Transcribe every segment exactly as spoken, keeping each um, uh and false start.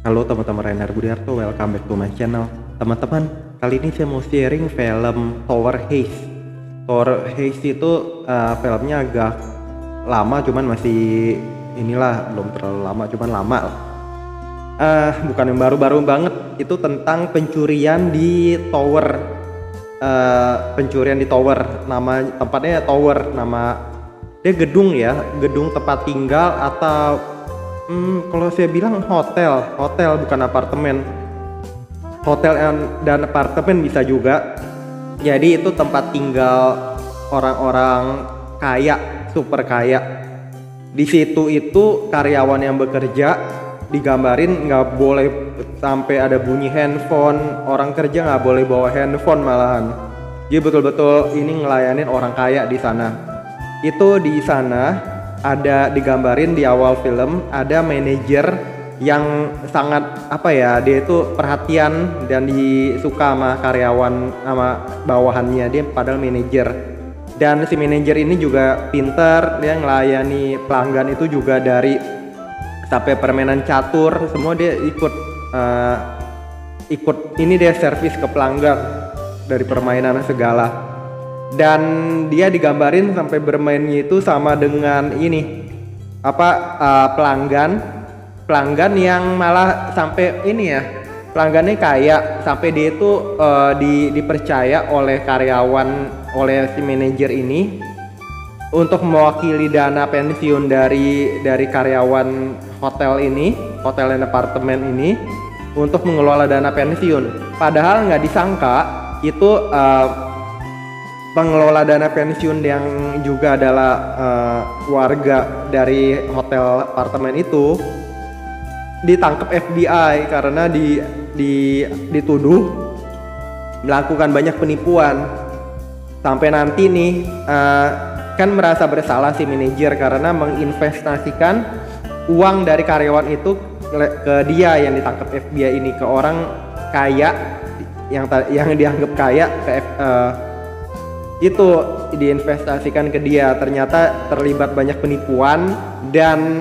Halo teman-teman, Renar Budiarto, welcome back to my channel. Teman-teman, kali ini saya mau sharing film Tower Heist. Tower Heist itu uh, filmnya agak lama, cuman masih inilah belum terlalu lama, cuman lama. Uh, bukan yang baru-baru banget. Itu tentang pencurian di tower, uh, pencurian di tower. Nama tempatnya Tower, nama dia gedung ya, gedung tempat tinggal atau Hmm, kalau saya bilang hotel, hotel bukan apartemen. Hotel dan apartemen bisa juga. Jadi itu tempat tinggal orang-orang kaya, super kaya. Di situ itu karyawan yang bekerja digambarin nggak boleh sampai ada bunyi handphone. Orang kerja nggak boleh bawa handphone malahan. Jadi betul-betul ini ngelayanin orang kaya di sana. Itu di sana ada digambarin di awal film, ada manajer yang sangat apa ya, dia itu perhatian dan disuka sama karyawan, sama bawahannya. Dia padahal manajer, dan si manajer ini juga pinter, dia ngelayani pelanggan itu juga dari sampai permainan catur semua dia ikut uh, ikut ini dia servis ke pelanggan dari permainan segala. Dan dia digambarin sampai bermainnya itu sama dengan ini apa uh, pelanggan pelanggan yang malah sampai ini ya, pelanggannya kaya sampai dia itu uh, di, dipercaya oleh karyawan, oleh si manajer ini untuk mewakili dana pensiun dari dari karyawan hotel ini, hotel dan apartemen ini, untuk mengelola dana pensiun. Padahal nggak disangka itu uh, pengelola dana pensiun yang juga adalah uh, warga dari hotel apartemen itu ditangkap F B I karena di, di dituduh melakukan banyak penipuan. Sampai nanti nih uh, kan merasa bersalah si manajer karena menginvestasikan uang dari karyawan itu ke dia yang ditangkap F B I ini, ke orang kaya yang yang dianggap kaya, ke uh, itu diinvestasikan ke dia. Ternyata terlibat banyak penipuan dan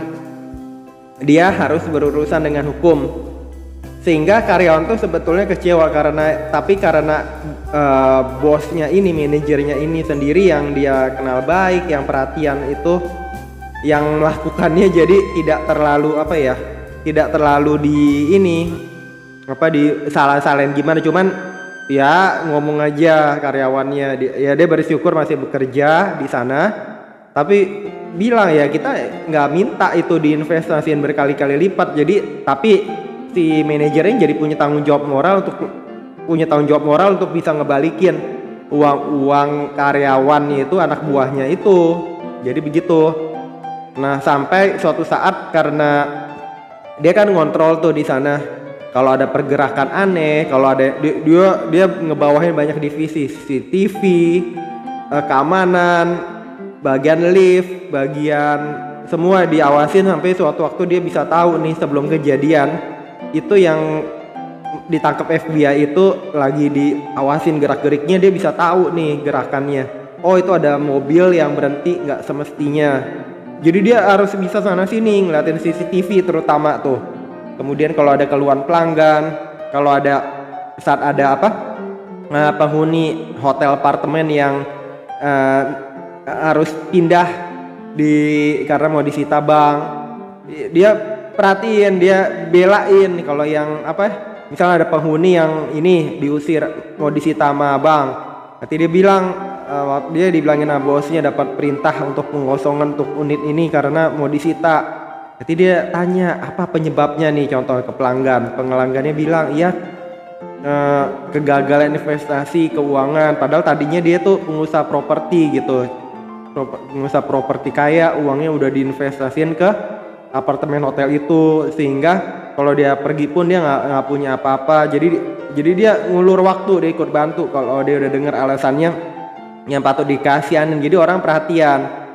dia harus berurusan dengan hukum, sehingga karyawan tuh sebetulnya kecewa karena tapi karena uh, bosnya ini, manajernya ini sendiri yang dia kenal baik, yang perhatian itu, yang melakukannya, jadi tidak terlalu apa ya, tidak terlalu di ini apa di salah-salahin gimana, cuman ya ngomong aja karyawannya, dia, ya dia bersyukur masih bekerja di sana, tapi bilang ya kita nggak minta itu diinvestasiin berkali-kali lipat. Jadi tapi si manajernya jadi punya tanggung jawab moral untuk punya tanggung jawab moral untuk bisa ngebalikin uang-uang karyawannya itu, anak buahnya itu. Jadi begitu. Nah sampai suatu saat karena dia kan ngontrol tuh di sana. Kalau ada pergerakan aneh, kalau ada dia dia, dia ngebawahin banyak divisi, C C T V, eh, keamanan, bagian lift, bagian semua diawasin sampai suatu waktu dia bisa tahu nih sebelum kejadian itu yang ditangkap F B I itu lagi diawasin gerak-geriknya, dia bisa tahu nih gerakannya. Oh itu ada mobil yang berhenti nggak semestinya. Jadi dia harus bisa sana sini ngeliatin C C T V terutama tuh. Kemudian kalau ada keluhan pelanggan, kalau ada saat ada apa nah, penghuni hotel apartemen yang uh, harus pindah di karena mau disita bank, dia perhatiin, dia belain. Kalau yang apa, misalnya ada penghuni yang ini diusir mau disita sama bank, nanti dia bilang uh, dia dibilangin sama bosnya dapat perintah untuk pengosongan untuk unit ini karena mau disita. Nanti dia tanya apa penyebabnya nih, contoh ke pelanggan, pelanggannya bilang iya eh, kegagalan investasi keuangan, padahal tadinya dia tuh pengusaha properti gitu, pengusaha properti kaya, uangnya udah diinvestasiin ke apartemen hotel itu, sehingga kalau dia pergi pun dia nggak nggak punya apa-apa. Jadi jadi dia ngulur waktu, dia ikut bantu kalau dia udah dengar alasannya yang patut dikasihanin, jadi orang perhatian.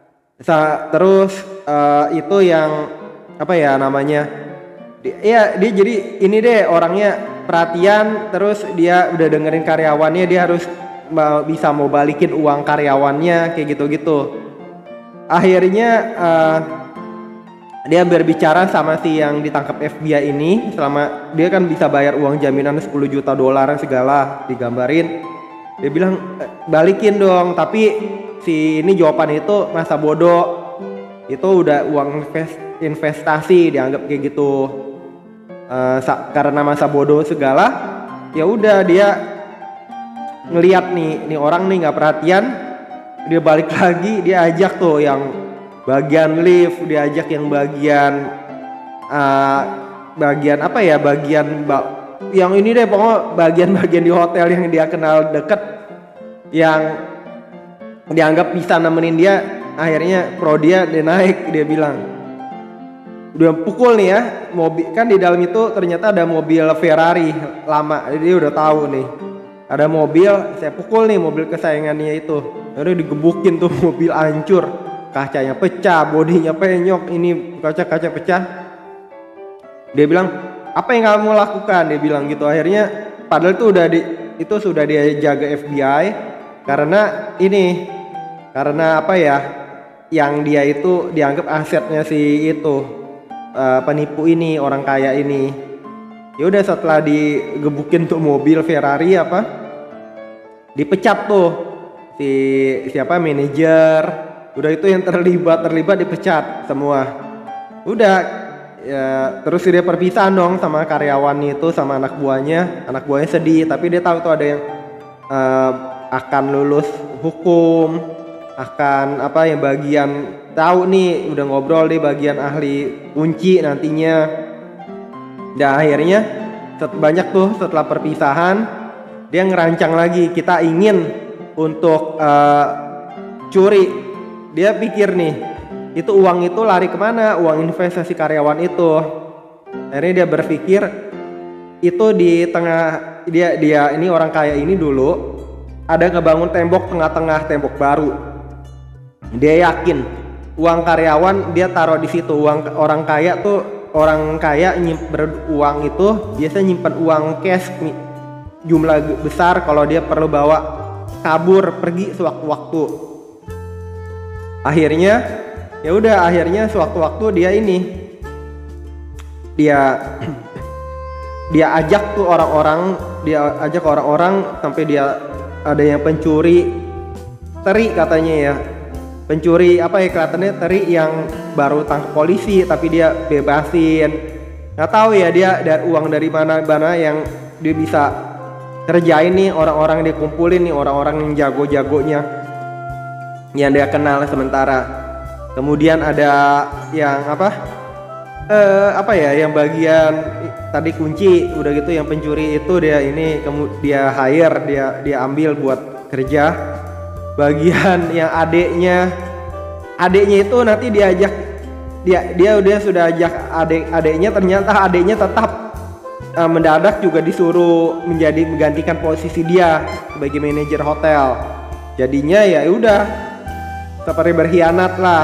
Sa terus uh, itu yang apa ya namanya, dia, dia jadi ini deh orangnya perhatian, terus dia udah dengerin karyawannya, dia harus mau, bisa mau balikin uang karyawannya kayak gitu-gitu. Akhirnya uh, dia berbicara sama si yang ditangkap F B I ini, selama dia kan bisa bayar uang jaminan sepuluh juta dolar segala, digambarin. Dia bilang balikin dong, tapi si ini jawaban itu masa bodoh, itu udah uang invest, investasi dianggap kayak gitu. Uh, karena masa bodoh segala, ya udah dia ngelihat nih, nih orang nih nggak perhatian, dia balik lagi, dia ajak tuh yang bagian lift, diajak yang bagian uh, bagian apa ya, bagian yang ini deh, pokoknya bagian-bagian di hotel yang dia kenal deket, yang dianggap bisa nemenin dia. Akhirnya pro dia, dia naik, dia bilang udah pukul nih ya, mobil kan di dalam itu ternyata ada mobil Ferrari lama, jadi dia udah tahu nih ada mobil, saya pukul nih mobil kesayangannya itu, udah digebukin tuh mobil, hancur, kacanya pecah, bodinya penyok, ini kaca-kaca pecah. Dia bilang, apa yang kamu lakukan? Dia bilang gitu. Akhirnya padahal itu udah di, itu sudah dia jaga F B I karena ini, karena apa ya, yang dia itu dianggap asetnya si itu uh, penipu ini, orang kaya ini. Ya udah setelah digebukin tuh mobil Ferrari apa, dipecat tuh si siapa manajer, udah itu yang terlibat terlibat dipecat semua. Udah ya, terus dia perpisahan dong sama karyawan itu, sama anak buahnya. Anak buahnya sedih, tapi dia tahu tuh ada yang uh, akan lulus hukum, akan apa yang bagian tahu nih, udah ngobrol di bagian ahli kunci nantinya. Dan akhirnya banyak tuh setelah perpisahan dia ngerancang lagi, kita ingin untuk uh, curi. Dia pikir nih, itu uang itu lari kemana, uang investasi karyawan itu. Akhirnya dia berpikir itu di tengah, dia dia ini orang kaya ini dulu ada ngebangun tembok tengah-tengah, tembok baru. Dia yakin uang karyawan dia taruh di situ. Uang orang kaya tuh, orang kaya nyimpen uang itu biasa nyimpan uang cash jumlah besar kalau dia perlu bawa kabur pergi sewaktu-waktu. Akhirnya ya udah, akhirnya sewaktu-waktu dia ini dia dia ajak tuh orang-orang, dia ajak orang-orang sampai dia ada yang pencuri teri katanya ya, pencuri apa ya, kelihatannya teri yang baru tangkap polisi tapi dia bebasin. Nggak tahu ya dia dari uang dari mana mana yang dia bisa kerjain nih, orang-orang dia kumpulin nih, orang-orang yang jago-jagonya yang dia kenal sementara. Kemudian ada yang apa eh, apa ya, yang bagian tadi kunci udah gitu, yang pencuri itu dia ini kemudian dia hire, dia dia ambil buat kerja. Bagian yang adeknya adeknya itu nanti diajak, dia dia udah sudah ajak adek adeknya, ternyata adeknya tetap uh, mendadak juga disuruh menjadi menggantikan posisi dia sebagai manajer hotel. Jadinya ya udah seperti berkhianat lah.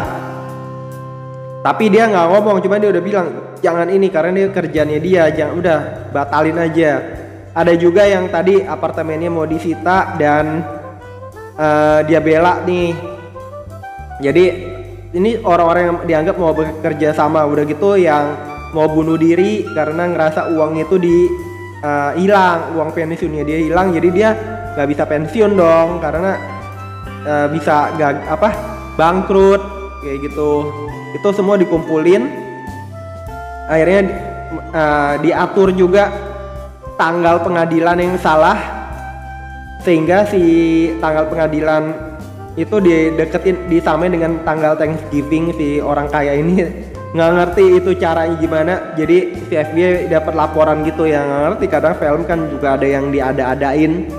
Tapi dia nggak ngomong, cuma dia udah bilang jangan ini, karena dia kerjanya dia, jangan, udah batalin aja. Ada juga yang tadi apartemennya mau disita dan uh, dia bela nih. Jadi ini orang-orang yang dianggap mau bekerja sama, udah gitu yang mau bunuh diri karena ngerasa uang itu di uh, hilang, uang pensiunnya dia hilang, jadi dia nggak bisa pensiun dong karena uh, bisa gak apa bangkrut kayak gitu. Itu semua dikumpulin, akhirnya uh, diatur juga tanggal pengadilan yang salah, sehingga si tanggal pengadilan itu dideketin, disamain dengan tanggal Thanksgiving. Si orang kaya ini nggak ngerti itu caranya gimana, jadi si F B I dapat laporan gitu yang nggak ngerti. Kadang film kan juga ada yang diada-adain.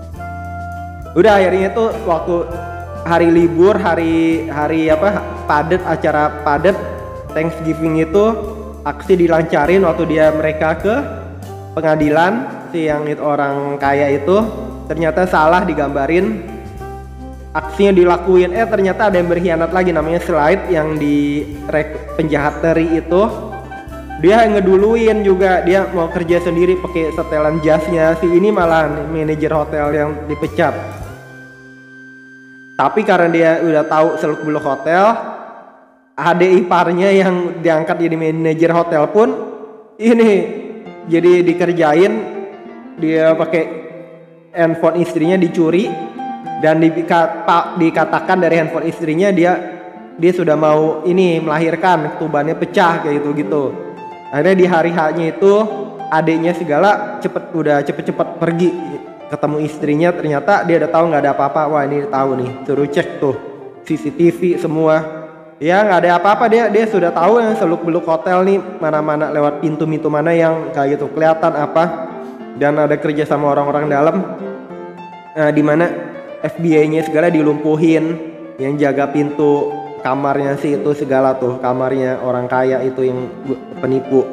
Udah akhirnya tuh waktu hari libur, hari hari apa padet, acara padet Thanksgiving itu aksi dilancarin waktu dia mereka ke pengadilan. Si yang itu orang kaya itu ternyata salah digambarin, aksinya dilakuin, eh ternyata ada yang berkhianat lagi, namanya Slide yang di penjahat teri itu. Dia ngeduluin juga, dia mau kerja sendiri pakai setelan jasnya. Si ini malah manajer hotel yang dipecat. Tapi karena dia udah tahu seluk beluk hotel, adik iparnya yang diangkat jadi manajer hotel pun ini jadi dikerjain, dia pakai handphone istrinya dicuri dan dikata, dikatakan dari handphone istrinya dia dia sudah mau ini melahirkan, ketubannya pecah kayak gitu gitu. Akhirnya di hari H-nya itu adiknya segala cepet udah cepet-cepet pergi ketemu istrinya, ternyata dia udah tahu nggak ada apa-apa. Wah ini tahu nih, suruh cek tuh C C T V semua. Ya nggak ada apa-apa, dia dia sudah tahu yang seluk-beluk hotel nih, mana-mana lewat pintu-pintu mana yang kayak gitu kelihatan apa, dan ada kerja sama orang-orang dalam, nah, di mana F B I-nya segala dilumpuhin, yang jaga pintu kamarnya sih itu segala tuh, kamarnya orang kaya itu yang penipu.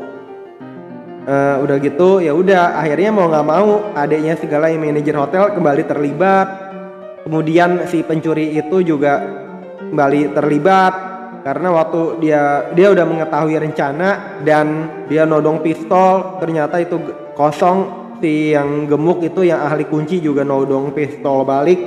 Uh, udah gitu ya udah akhirnya mau nggak mau adiknya segala yang manajer hotel kembali terlibat, kemudian si pencuri itu juga kembali terlibat. Karena waktu dia dia udah mengetahui rencana dan dia nodong pistol, ternyata itu kosong. Si yang gemuk itu yang ahli kunci juga nodong pistol balik.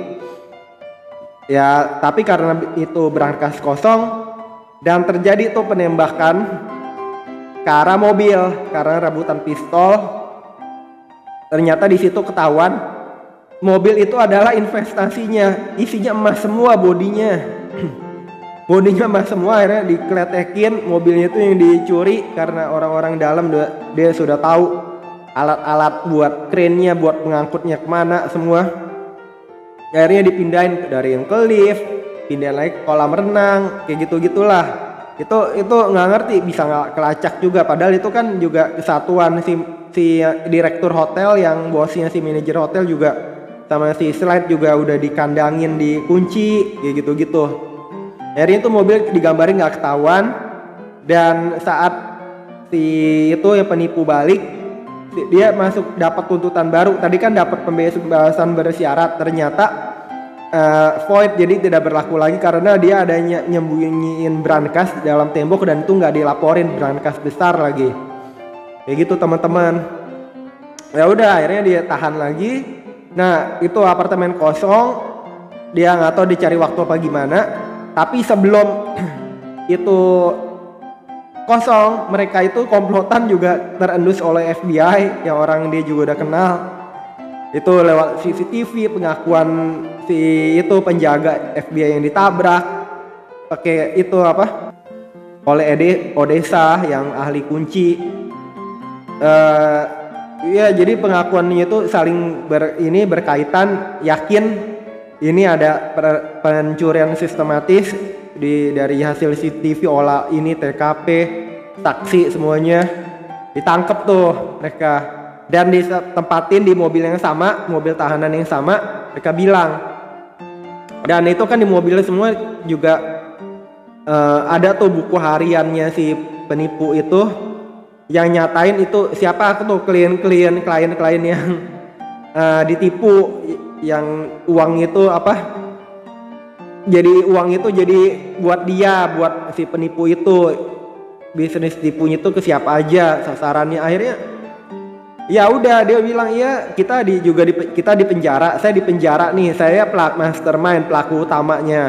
Ya tapi karena itu berangkas kosong dan terjadi tuh penembakan ke arah mobil karena rebutan pistol. Ternyata di situ ketahuan mobil itu adalah investasinya, isinya emas semua bodinya. Bodinya emas semua, akhirnya dikletekin, mobilnya itu yang dicuri karena orang-orang dalam dia, dia sudah tahu alat-alat buat krennya, buat pengangkutnya kemana semua. Akhirnya dipindahin dari yang ke lift, pindahin lagi ke kolam renang, kayak gitu-gitulah. Itu itu nggak ngerti bisa nggak kelacak juga, padahal itu kan juga kesatuan si si direktur hotel yang bosnya si manajer hotel juga sama si slide juga udah dikandangin, dikunci, kayak gitu-gitu. Akhirnya itu mobil digambarin nggak ketahuan, dan saat si itu yang penipu balik, dia masuk dapat tuntutan baru. Tadi kan dapat pembebasan bersyarat, ternyata uh, void, jadi tidak berlaku lagi karena dia adanya nyembunyiin brankas dalam tembok dan itu nggak dilaporin, brankas besar lagi. Kayak gitu teman-teman. Ya udah akhirnya dia tahan lagi. Nah itu apartemen kosong, dia nggak tahu dicari waktu apa gimana. Tapi sebelum itu kosong, mereka itu komplotan juga terendus oleh F B I yang orang dia juga udah kenal. Itu lewat C C T V pengakuan si itu penjaga F B I yang ditabrak pakai itu apa oleh Ede Odessa yang ahli kunci. Uh, ya jadi pengakuannya itu saling ber, ini berkaitan, yakin ini ada pencurian sistematis di dari hasil C C T V, olah ini T K P, saksi semuanya ditangkap tuh mereka dan ditempatin di mobil yang sama, mobil tahanan yang sama. Mereka bilang, dan itu kan di mobil semua juga uh, ada tuh buku hariannya si penipu itu yang nyatain itu siapa tuh klien-klien klien-klien yang uh, ditipu, yang uang itu apa jadi uang itu jadi buat dia, buat si penipu itu, bisnis tipunya itu ke siapa aja sasarannya. Akhirnya ya udah dia bilang iya kita di juga di, kita di penjara, saya di penjara nih, saya pelaku mastermind, pelaku utamanya,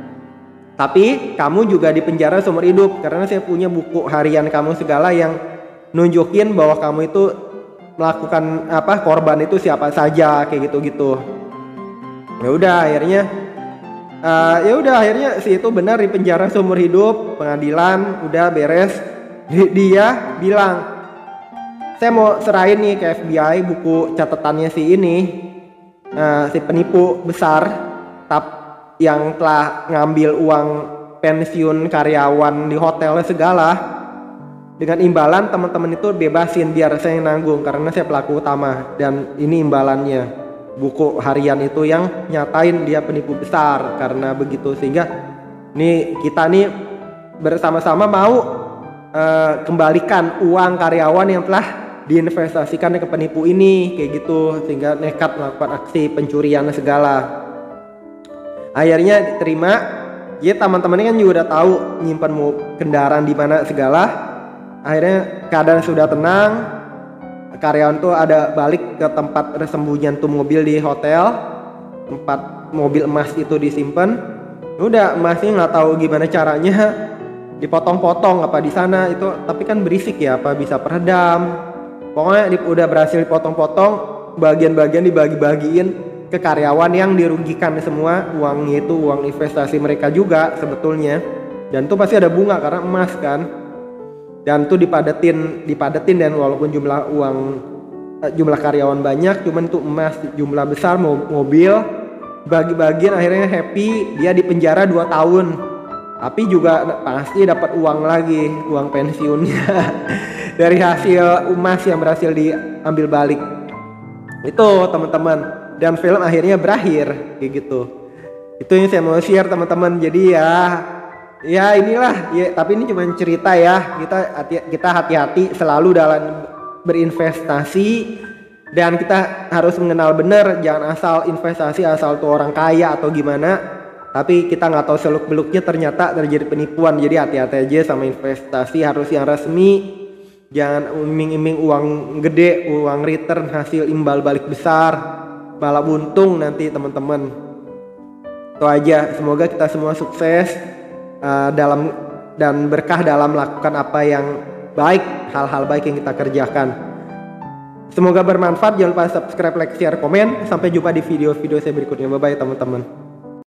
tapi kamu juga di penjara seumur hidup karena saya punya buku harian kamu segala yang nunjukin bahwa kamu itu melakukan apa korban itu siapa saja kayak gitu-gitu. Ya udah akhirnya uh, ya udah akhirnya si itu benar di penjara seumur hidup, pengadilan udah beres. Dia bilang, saya mau serahin nih ke F B I buku catatannya si ini, uh, si penipu besar tap yang telah ngambil uang pensiun karyawan di hotel segala, dengan imbalan teman-teman itu bebasin biar saya yang nanggung karena saya pelaku utama, dan ini imbalannya. Buku harian itu yang nyatain dia penipu besar karena begitu, sehingga nih kita nih bersama-sama mau uh, kembalikan uang karyawan yang telah diinvestasikan ke penipu ini kayak gitu, sehingga nekat melakukan aksi pencurian segala. Akhirnya diterima. Ya teman-temannya kan juga udah tahu nyimpan kendaraan di mana segala. Akhirnya keadaan sudah tenang. Karyawan tuh ada balik ke tempat persembunyian tuh mobil di hotel, tempat mobil emas itu disimpan. Udah emasnya nggak tahu gimana caranya dipotong-potong apa di sana itu, tapi kan berisik ya, apa bisa peredam. Pokoknya di, udah berhasil dipotong-potong, bagian-bagian dibagi-bagiin ke karyawan yang dirugikan semua uangnya, itu uang investasi mereka juga sebetulnya. Dan tuh pasti ada bunga karena emas kan. Dan tuh dipadetin, dipadetin dan walaupun jumlah uang jumlah karyawan banyak, cuman tuh emas jumlah besar, mobil, bagi-bagian akhirnya happy, dia dipenjara dua tahun. Tapi juga pasti dapat uang lagi, uang pensiunnya dari hasil emas yang berhasil diambil balik. Itu teman-teman, dan film akhirnya berakhir kayak gitu. Itu yang saya mau share teman-teman. Jadi ya ya inilah ya, tapi ini cuma cerita ya. Kita hati, kita hati-hati selalu dalam berinvestasi, dan kita harus mengenal benar, jangan asal investasi asal tuh orang kaya atau gimana, tapi kita nggak tahu seluk beluknya ternyata terjadi penipuan. Jadi hati-hati aja sama investasi, harus yang resmi, jangan iming-iming uang gede, uang return hasil imbal balik besar, malah buntung nanti teman-teman. Itu aja, semoga kita semua sukses uh, dalam dan berkah dalam melakukan apa yang baik, hal-hal baik yang kita kerjakan. Semoga bermanfaat. Jangan lupa subscribe, like, share, komen. Sampai jumpa di video-video saya berikutnya. Bye bye teman-teman.